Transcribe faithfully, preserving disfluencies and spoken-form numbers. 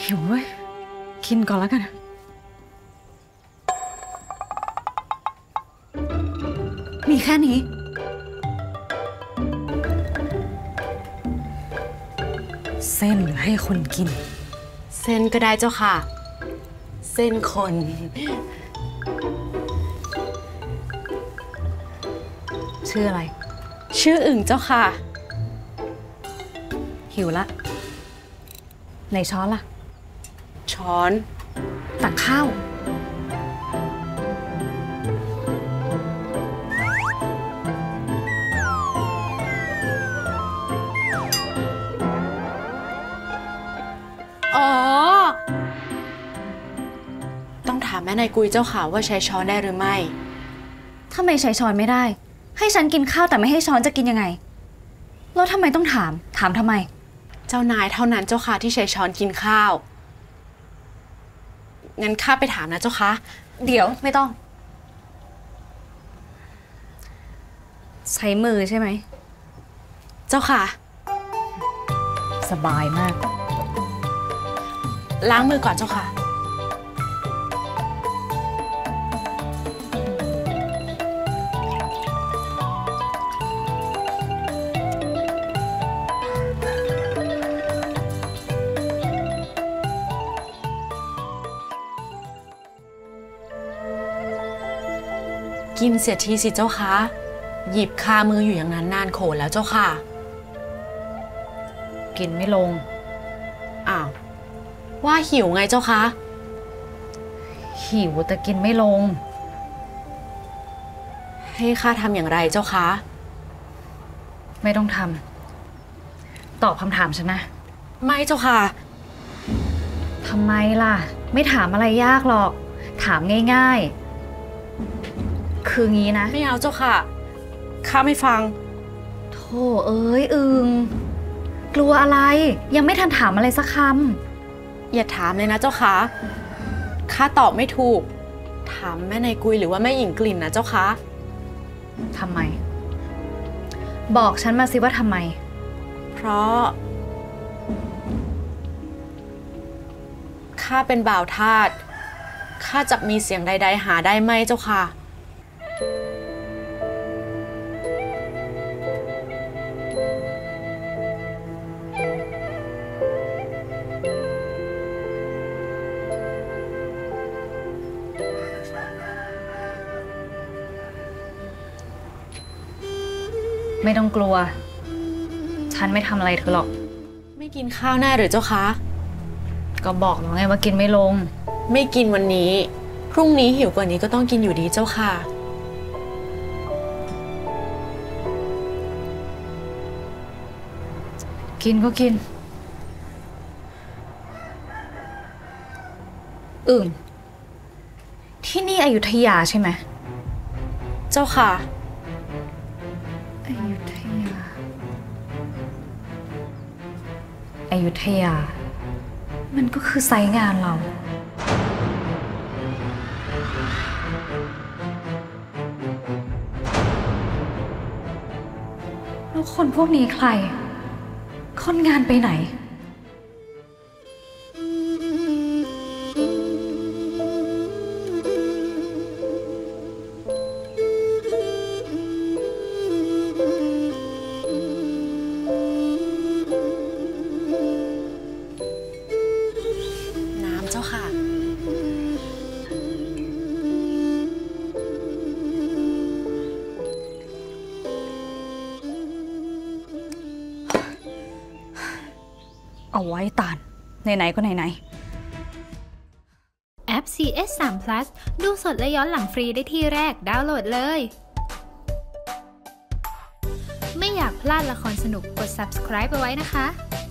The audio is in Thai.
หิวเว้ยกินก่อนแล้วกันมีแค่นี้เส้นหรือให้คนกินเส้นก็ได้เจ้าค่ะเส้นคนชื่ออะไรชื่ออึ่งเจ้าค่ะหิวละในช้อนล่ะช้อนตักข้าวอ๋อต้องถามแม่นายกุยเจ้าค่ะว่าใช้ช้อนได้หรือไม่ทำไมใช้ช้อนไม่ได้ให้ฉันกินข้าวแต่ไม่ให้ช้อนจะกินยังไงแล้วทำไมต้องถามถามทำไมเจ้านายเท่านั้นเจ้าค่ะที่ใช้ช้อนกินข้าวงั้นข้าไปถามนะเจ้าค่ะเดี๋ยวไม่ต้องใช้มือใช่ไหมเจ้าค่ะสบายมากล้างมือก่อนเจ้าค่ะกินเสียทีสิเจ้าคะหยิบคามืออยู่อย่างนั้นนานโขนแล้วเจ้าค่ะกินไม่ลงอ้าวว่าหิวไงเจ้าคะหิวแต่กินไม่ลงให้ข้าทำอย่างไรเจ้าคะไม่ต้องทำตอบคำถามฉันนะไม่เจ้าค่ะทำไมล่ะไม่ถามอะไรยากหรอกถามง่ายๆคืองี้นะไม่เอาเจ้าค่ะข้าไม่ฟังโธ่เอ้ยอึงกลัวอะไรยังไม่ทันถามอะไรสักคำอย่าถามเลยนะเจ้าค่ะข้าตอบไม่ถูกถามแม่นายกุยหรือว่าแม่หญิงกลิ่นนะเจ้าค่ะทำไมบอกฉันมาสิว่าทำไมเพราะข้าเป็นบ่าวทาสข้าจะมีเสียงใดๆหาได้ไหมเจ้าค่ะไม่ต้องกลัวฉันไม่ทำอะไรเธอหรอกไม่กินข้าวแน่หรือเจ้าคะก็บอกแล้วไงว่ากินไม่ลงไม่กินวันนี้พรุ่งนี้หิวกว่านี้ก็ต้องกินอยู่ดีเจ้าค่ะกินก็กินอึ่งที่นี่อยุธยาใช่ไหมเจ้าค่ะอยุธยาอยุธยามันก็คือไซต์งานเราแล้วคนพวกนี้ใครคนงานไปไหนน้ำเจ้าค่ะเอาไว้ตานไหนๆก็ไหนๆแอป ซี เอส สาม Plus ดูสดและย้อนหลังฟรีได้ที่แรกดาวน์โหลดเลยไม่อยากพลาดละครสนุกกด ซับสไครบ์ เอาไว้นะคะ